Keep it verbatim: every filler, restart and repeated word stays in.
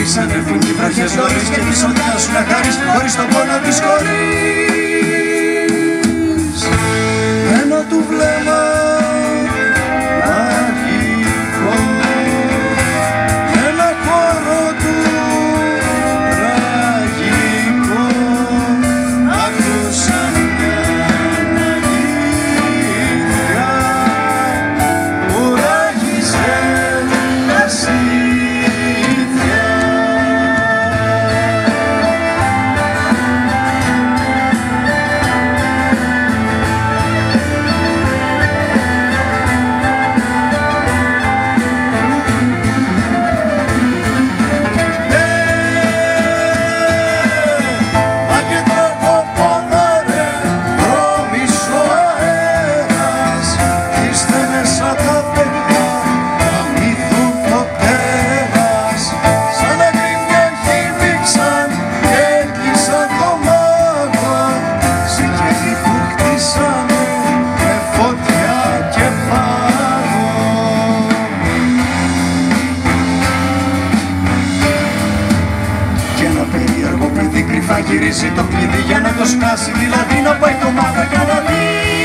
ξανερθούν οι βροχές νωρίς και τη σωτιά σου να χαρείς χωρίς τον πόνο της χωρίς ένα του βλέμμα μαγικό, ένα χώρο του τραγικό. Άκουσα μια αλήθεια που ράγιζε τα σύννεφια. Γυρίζει το κλειδί για να το σκάσει, δηλαδή να πάει το μάνα για να δει.